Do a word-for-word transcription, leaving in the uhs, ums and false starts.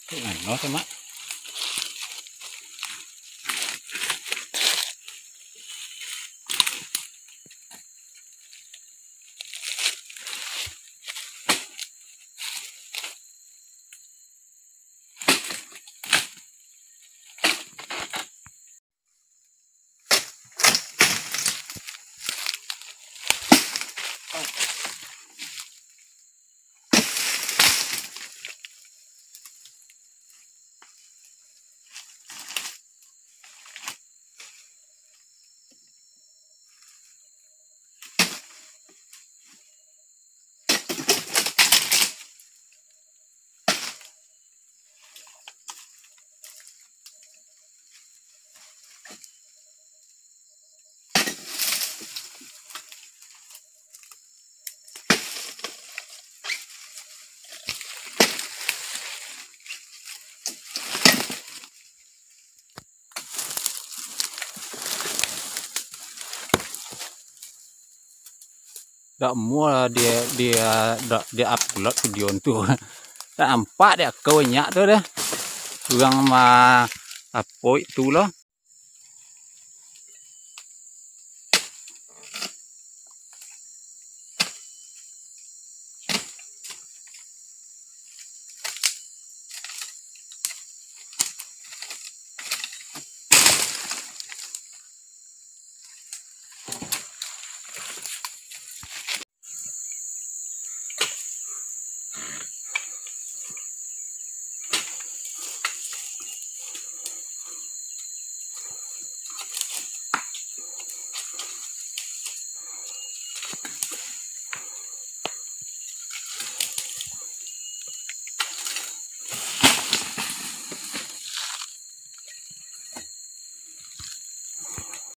cái này nó thôi mắt. Dak mua dia dia dak dia upload video tu. Tak nampak dia kau nyak tu dah. Kurang ma apa itu lah.